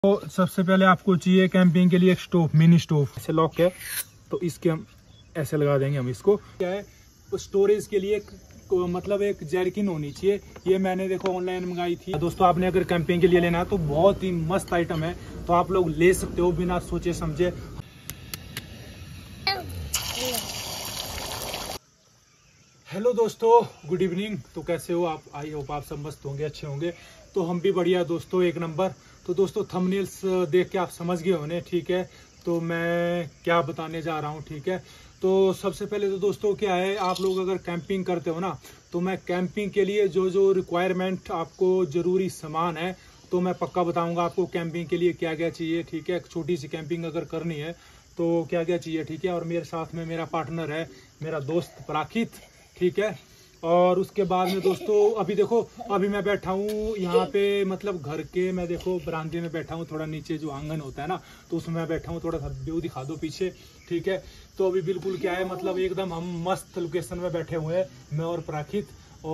तो सबसे पहले आपको चाहिए कैंपिंग के लिए एक स्टोव, मिनी स्टोव। ऐसे लॉक है तो इसके हम ऐसे लगा देंगे। हम इसको क्या है स्टोरेज के लिए मतलब एक जैरकिन होनी चाहिए। ये मैंने देखो ऑनलाइन मंगाई थी। दोस्तों आपने अगर कैंपिंग के लिए लेना है तो बहुत ही मस्त आइटम है, तो आप लोग ले सकते हो बिना सोचे समझे। हेलो दोस्तों, गुड इवनिंग। तो कैसे हो आप? आई होप आप सब मस्त होंगे, अच्छे होंगे। तो हम भी बढ़िया दोस्तों, एक नंबर। तो दोस्तों थंबनेल्स देख के आप समझ गए होने, ठीक है, तो मैं क्या बताने जा रहा हूँ, ठीक है। तो सबसे पहले तो दोस्तों क्या है, आप लोग अगर कैंपिंग करते हो ना, तो मैं कैंपिंग के लिए जो जो रिक्वायरमेंट आपको ज़रूरी सामान है तो मैं पक्का बताऊंगा आपको कैंपिंग के लिए क्या क्या चाहिए, ठीक है। एक छोटी सी कैंपिंग अगर करनी है तो क्या क्या चाहिए, ठीक है। और मेरे साथ में मेरा पार्टनर है, मेरा दोस्त पराखित, ठीक है। और उसके बाद में दोस्तों अभी देखो, अभी मैं बैठा हूँ यहाँ पे, मतलब घर के मैं देखो बरामदे में बैठा हूँ, थोड़ा नीचे जो आंगन होता है ना, तो उसमें मैं बैठा हूँ। थोड़ा सा व्यू दिखा दो पीछे, ठीक है। तो अभी बिल्कुल क्या है, मतलब एकदम हम मस्त लोकेशन में बैठे हुए हैं, मैं और पराखित।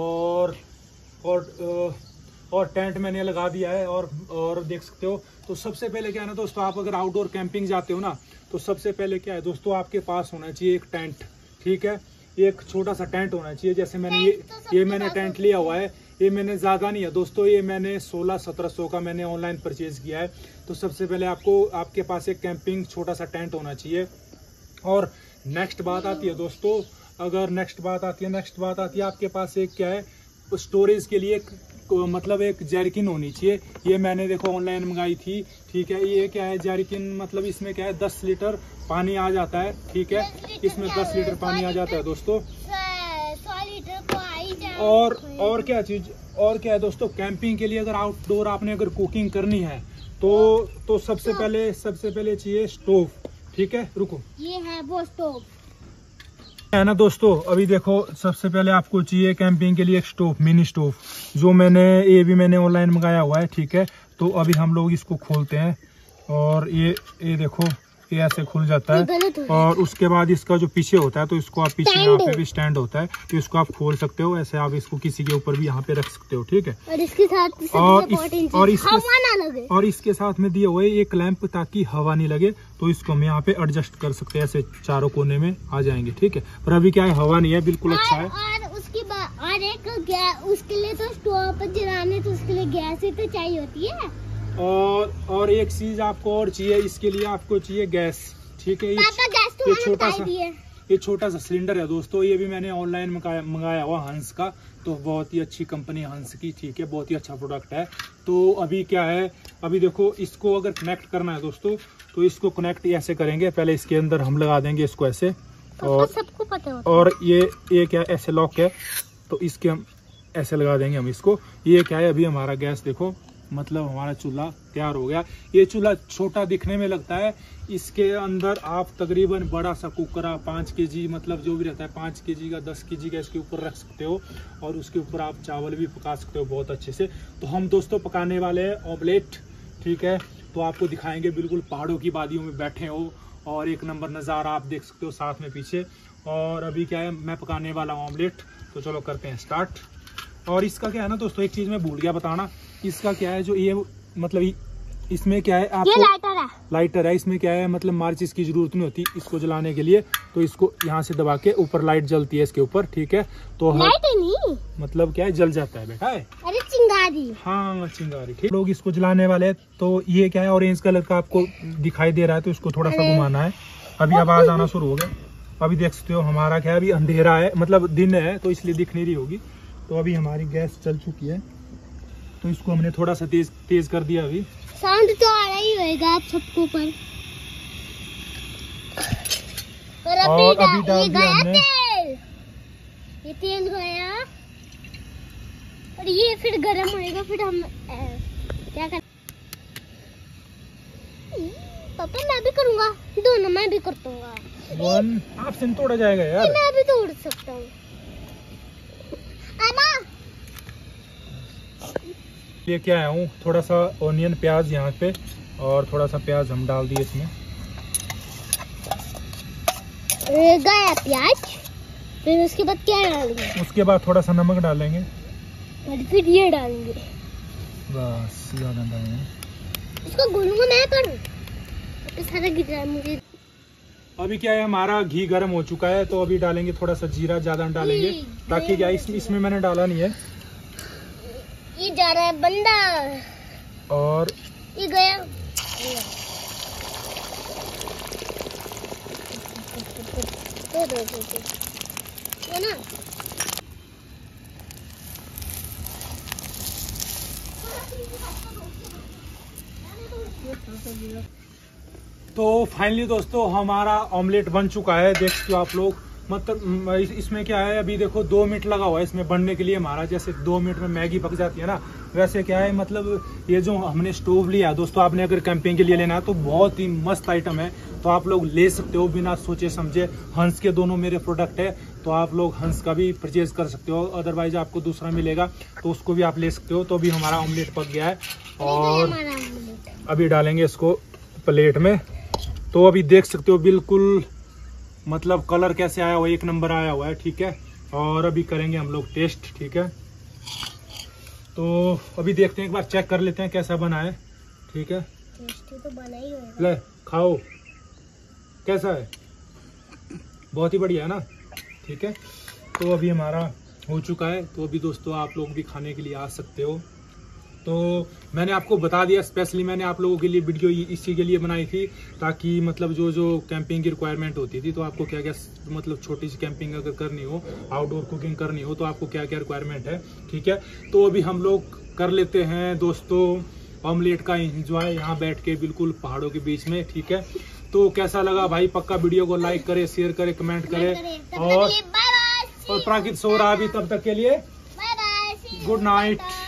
और टेंट मैंने लगा दिया है और देख सकते हो। तो सबसे पहले क्या है ना दोस्तों, आप अगर आउटडोर कैंपिंग जाते हो ना, तो सबसे पहले क्या है दोस्तों, आपके पास होना चाहिए एक टेंट, ठीक है। एक छोटा सा टेंट होना चाहिए। जैसे मैंने ये मैंने टेंट लिया हुआ है, ये मैंने ज़्यादा नहीं है दोस्तों, ये मैंने 1600-1700 का मैंने ऑनलाइन परचेज किया है। तो सबसे पहले आपके पास एक कैंपिंग छोटा सा टेंट होना चाहिए। और नेक्स्ट बात आती है दोस्तों, नेक्स्ट बात आती है आपके पास एक क्या है स्टोरेज के लिए मतलब एक जैरकिन होनी चाहिए। ये मैंने देखो ऑनलाइन मंगाई थी, ठीक है। ये क्या है जैरकिन, मतलब इसमें क्या है 10 लीटर पानी आ जाता है, ठीक है। इसमें 10 लीटर पानी आ जाता है दोस्तों। 100 लीटर तो आ ही जाए। और क्या है दोस्तों, कैंपिंग के लिए अगर आउटडोर आपने अगर कुकिंग करनी है तो सबसे पहले चाहिए स्टोव, ठीक है। रुको, ये है वो स्टोव है ना दोस्तों। अभी देखो सबसे पहले आपको चाहिए कैंपिंग के लिए एक स्टोव, मिनी स्टोव, जो ये भी मैंने ऑनलाइन मंगाया हुआ है, ठीक है। तो अभी हम लोग इसको खोलते हैं और ये देखो ये ऐसे खुल जाता है। और उसके बाद इसका जो पीछे होता है, तो इसको आप पीछे यहाँ पे भी स्टैंड होता है, तो इसको आप खोल सकते हो ऐसे। आप इसको किसी के ऊपर भी यहाँ पे रख सकते हो, ठीक है। और इसके साथ और इसके साथ में दिए हुए एक लैंप, ताकि हवा नहीं लगे, तो इसको हम यहाँ पे एडजस्ट कर सकते हैं, ऐसे चारों कोने में आ जाएंगे, ठीक है। पर अभी क्या है, हवा नहीं है, बिल्कुल अच्छा है। और उसके बाद उसके लिए तो स्टोव पर जलाने, तो उसके लिए गैस ही तो चाहिए होती है। और एक चीज आपको और चाहिए, इसके लिए आपको चाहिए गैस, ठीक है। ये छोटा सा सिलेंडर है दोस्तों, ये भी मैंने ऑनलाइन मंगाया हुआ हंस का। तो बहुत ही अच्छी कंपनी है हंस की, ठीक है, बहुत ही अच्छा प्रोडक्ट है। तो अभी क्या है, अभी देखो इसको अगर कनेक्ट करना है दोस्तों, तो इसको कनेक्ट ऐसे करेंगे। पहले इसके अंदर हम लगा देंगे इसको ऐसे, और सबको पता होता और ये क्या ऐसे लॉक है, तो इसके हम ऐसे लगा देंगे हम इसको। ये क्या है, अभी हमारा गैस देखो, मतलब हमारा चूल्हा तैयार हो गया। ये चूल्हा छोटा दिखने में लगता है, इसके अंदर आप तकरीबन बड़ा सा कुकर 5 kg, मतलब जो भी रहता है 5 kg का 10 kg का इसके ऊपर रख सकते हो, और उसके ऊपर आप चावल भी पका सकते हो बहुत अच्छे से। तो हम दोस्तों पकाने वाले हैं ऑमलेट, ठीक है। तो आपको दिखाएंगे, बिल्कुल पहाड़ों की वादियों में बैठे हो और एक नंबर नज़ारा आप देख सकते हो साथ में पीछे। और अभी क्या है, मैं पकाने वाला हूँ ऑमलेट, तो चलो करते हैं स्टार्ट। और इसका क्या है ना दोस्तों, एक चीज़ मैं भूल गया बताना, इसका क्या है जो ये मतलब इसमें क्या है, आपको लाइटर है। इसमें क्या है, मतलब माचिस की जरूरत नहीं होती इसको जलाने के लिए, तो इसको यहाँ से दबा के ऊपर लाइट जलती है इसके ऊपर, ठीक है। तो लाइट नहीं, मतलब क्या है, जल जाता है बेटा, है अरे चिंगारी। हाँ चिंगारी, ठीक। लोग इसको जलाने वाले हैं। तो ये क्या है, ऑरेंज कलर का आपको दिखाई दे रहा है, तो इसको थोड़ा सा घुमाना है। अभी आवाज आना शुरू हो गया। अभी देख सकते हो हमारा क्या है, अभी अंधेरा है, मतलब दिन है, तो इसलिए दिख नहीं रही होगी। तो अभी हमारी गैस चल चुकी है, तो इसको हमने थोड़ा सा तेज कर दिया। अभी साउंड तो आ रहा ही होगा आप सबको पर। और अभी डाल दिया हमने ये तेल गया, और ये फिर गर्म होएगा, फिर हम क्या कर। पापा मैं भी करूँगा, दोनों मैं भी कर दूंगा। आपसे तोड़ा जाएगा यार, मैं भी तोड़ सकता हूँ। ये क्या आया हूँ, थोड़ा सा ऑनियन प्याज यहाँ पे, और थोड़ा सा प्याज हम डाल दिए इसमें। गया प्याज, फिर उसके बाद क्या डालेंगे? उसके बाद थोड़ा सा नमक डालेंगे, और फिर ये डालेंगे, बस ज्यादा डालेंगे। इसको घोलूंगा मैं पर सारा गिर रहा है मुझे। अभी क्या है, हमारा घी गर्म हो चुका है, तो अभी डालेंगे थोड़ा सा जीरा, ज्यादा डालेंगे ताकि क्या इसमें मैंने डाला नहीं है। ये जा रहा है बंदा और ये गया। वो ना तो फाइनली दोस्तों हमारा ऑमलेट बन चुका है, देख सकते हो आप लोग। मतलब इसमें क्या है, अभी देखो 2 मिनट लगा हुआ है इसमें बनने के लिए हमारा। जैसे 2 मिनट में मैगी पक जाती है ना, वैसे क्या है मतलब ये जो हमने स्टोव लिया दोस्तों, आपने अगर कैंपिंग के लिए लेना है तो बहुत ही मस्त आइटम है, तो आप लोग ले सकते हो बिना सोचे समझे। हंस के दोनों मेरे प्रोडक्ट है, तो आप लोग हंस का भी परचेज कर सकते हो, अदरवाइज आपको दूसरा मिलेगा तो उसको भी आप ले सकते हो। तो अभी हमारा ऑमलेट पक गया है और अभी डालेंगे इसको प्लेट में। तो अभी देख सकते हो बिल्कुल मतलब कलर कैसे आया हुआ है, 1 नंबर आया हुआ है, ठीक है। और अभी करेंगे हम लोग टेस्ट, ठीक है। तो अभी देखते हैं, एक बार चेक कर लेते हैं कैसा बना है, ठीक है। टेस्टी तो बना ही है। ले खाओ, कैसा है? बहुत ही बढ़िया है ना, ठीक है। तो अभी हमारा हो चुका है, तो अभी दोस्तों आप लोग भी खाने के लिए आ सकते हो। तो मैंने आपको बता दिया, स्पेशली मैंने आप लोगों के लिए वीडियो इसी के लिए बनाई थी, ताकि मतलब जो कैंपिंग की रिक्वायरमेंट होती थी, तो आपको क्या क्या मतलब छोटी सी कैंपिंग अगर करनी हो, आउटडोर कुकिंग करनी हो, तो आपको क्या क्या रिक्वायरमेंट है, ठीक है। तो अभी हम लोग कर लेते हैं दोस्तों ऑमलेट का एंजॉय यहाँ बैठ के बिल्कुल पहाड़ों के बीच में, ठीक है। तो कैसा लगा भाई, पक्का वीडियो को लाइक करे, शेयर करे, कमेंट करे। और प्राकृत सो रहा अभी, तब तक के लिए गुड नाइट।